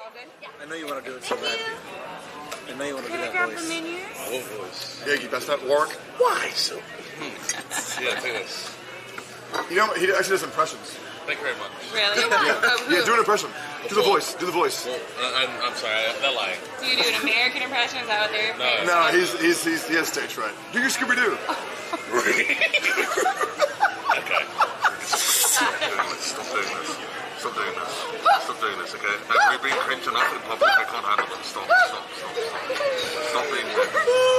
All good? Yeah. I know you want to do it so bad. I know you want to do Can I that grab voice. the menus? What voice? Yeah, you best not work. Why so? Yeah, take this. You know, he actually does impressions. Thank you very much. Really? Yeah, do an impression. Do the voice. Do the voice. Well, I'm sorry, they're lying. Do you do an American impression? Is that what they're saying? No, he has stage fright. Do your Scooby Doo. Okay. Stop doing this. Stop doing this. Stop doing this, okay? We've been cringe enough in public. I can't handle it. Stop. Stop being weird.